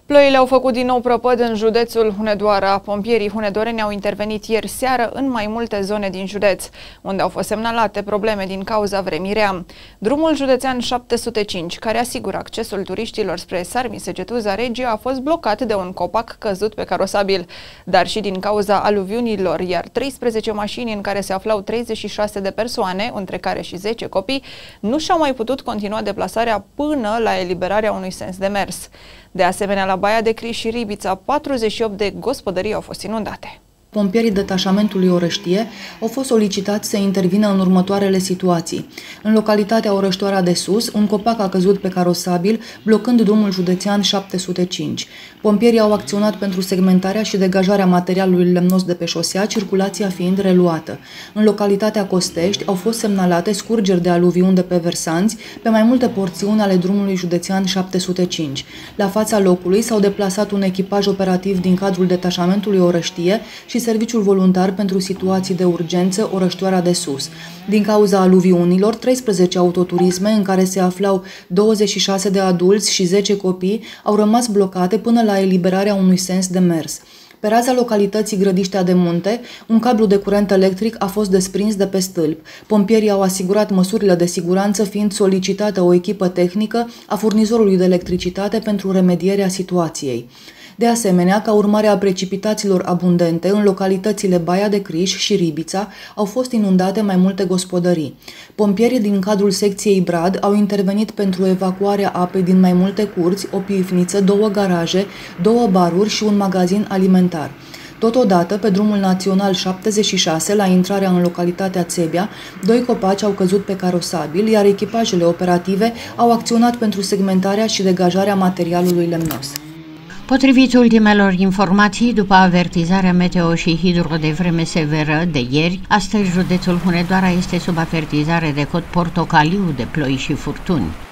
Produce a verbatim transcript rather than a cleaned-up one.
Ploile au făcut din nou prăpăd în județul Hunedoara. Pompierii hunedoreni au intervenit ieri seară în mai multe zone din județ, unde au fost semnalate probleme din cauza vremii rea. Drumul județean șapte sute cinci, care asigură accesul turiștilor spre Sarmisegetuza Regia, a fost blocat de un copac căzut pe carosabil, dar și din cauza aluviunilor, iar treisprezece mașini în care se aflau treizeci și șase de persoane, între care și zece copii, nu și-au mai putut continua deplasarea până la eliberarea unui sens de mers. De asemenea, la Baia de Criș și Ribița, patruzeci și opt de gospodării au fost inundate. Pompierii detașamentului Orăștie au fost solicitați să intervină în următoarele situații. În localitatea Orăștoara de Sus, un copac a căzut pe carosabil, blocând drumul județean șapte sute cinci. Pompierii au acționat pentru segmentarea și degajarea materialului lemnos de pe șosea, circulația fiind reluată. În localitatea Costești au fost semnalate scurgeri de aluviuni de pe versanți pe mai multe porțiuni ale drumului județean șapte sute cinci. La fața locului s-au deplasat un echipaj operativ din cadrul detașamentului Orăștie și Serviciul Voluntar pentru Situații de Urgență Orăștoara de Sus. Din cauza aluviunilor, treisprezece autoturisme în care se aflau douăzeci și șase de adulți și zece copii au rămas blocate până la eliberarea unui sens de mers. Pe raza localității Grădiștea de Munte, un cablu de curent electric a fost desprins de pe stâlp. Pompierii au asigurat măsurile de siguranță, fiind solicitată o echipă tehnică a furnizorului de electricitate pentru remedierea situației. De asemenea, ca urmare a precipitațiilor abundente, în localitățile Baia de Criș și Ribița au fost inundate mai multe gospodării. Pompierii din cadrul secției Brad au intervenit pentru evacuarea apei din mai multe curți, o pivniță, două garaje, două baruri și un magazin alimentar. Totodată, pe drumul național șaptezeci și șase, la intrarea în localitatea Țebea, doi copaci au căzut pe carosabil, iar echipajele operative au acționat pentru segmentarea și degajarea materialului lemnos. Potrivit ultimelor informații, după avertizarea meteo și hidro de vreme severă de ieri, astăzi județul Hunedoara este sub avertizare de cod portocaliu de ploi și furtuni.